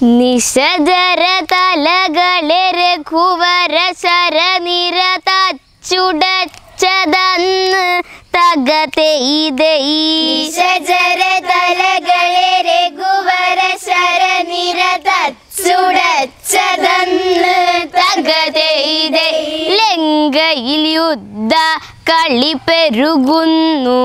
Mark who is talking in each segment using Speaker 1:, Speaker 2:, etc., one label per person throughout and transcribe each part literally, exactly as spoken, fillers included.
Speaker 1: നിശജര തലകളെ രഘുവര ശരനിര തച്ചുടച്ചതന്ന് തകതെയ്തൈ.
Speaker 2: നിശജര തലകളെ രഘുവര ശരനിര തച്ചുടച്ചതന്ന് തകതെയ്തൈ.
Speaker 1: ലങ്കയിൽ യുദ്ധ കളി പെരുകുന്നു,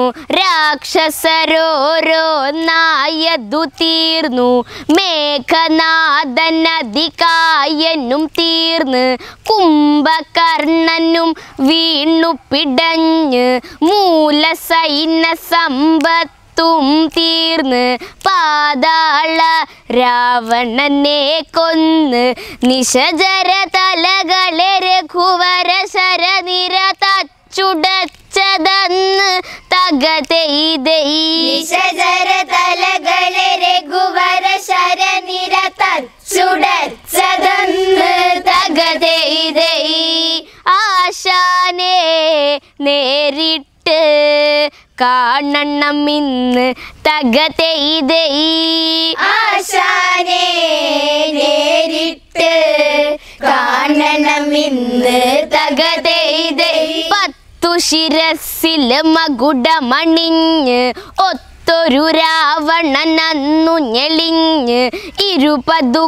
Speaker 1: രാക്ഷസരോരോന്നായതു തീർന്നു. മേഘനാഥൻ അതികായനും തീർന്ന്, കുംഭകർണനും വീണു പിടഞ്ഞ്. മൂലസൈന്യ സമ്പത്തും തീർന്ന്, പാതാള രാവണനെ കൊന്ന്. നിശജര തലകളെ രഘുവര ശരനിര തച്ചുടച്ചതന്ന് തകതെയ്തൈ.
Speaker 2: നിശജര തലകളെ രഘുവര ശരനിര തച്ചുടച്ചതന്ന് തകതെയ്തൈ.
Speaker 1: ആശാനെ നേരിട്ട് കാണണം ഇന്ന് തകതെയ്തൈ.
Speaker 2: ആശാനെ നേരിട്ട് കാണണം ഇന്ന് തകതെയ്തൈ.
Speaker 1: പത്തു ശിരസിൽ മകുടമണിഞ്ഞ് ഒത്തൊരു രാവണൻ അന്നു ഞെളിഞ്ഞ്. ഇരുപതു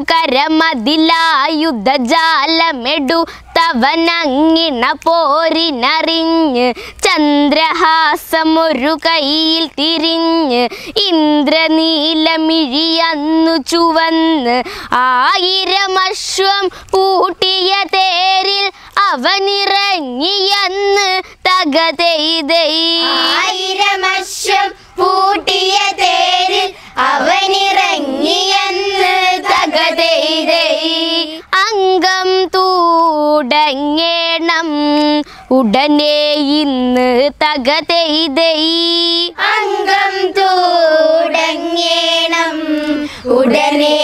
Speaker 1: കരമതിലായുധജാലമെടുത്തവനങ്ങിണ പോരിനറിഞ്ഞ്. ചന്ദ്രഹാസമൊരു കയ്യിൽ തിരിഞ്ഞ്, ഇന്ദ്രനീലമിഴിയന്നു ചുവന്ന്. ആയിരം അശ്വം പൂട്ടിയ തേരിൽ അവനിറങ്ങിയന്ന് തകതെയ്തൈ.
Speaker 2: ആയിരം അശ്വം പൂട്ടിയ തേരിൽ അവനിറങ്ങിയന്ന് തകതെയ്തൈ.
Speaker 1: അംഗം തൂടങ്ങേണം ഉടനെ ഇന്ന് തകതെയ്തൈ.
Speaker 2: അംഗം തൂടങ്ങേണം ഉടനെ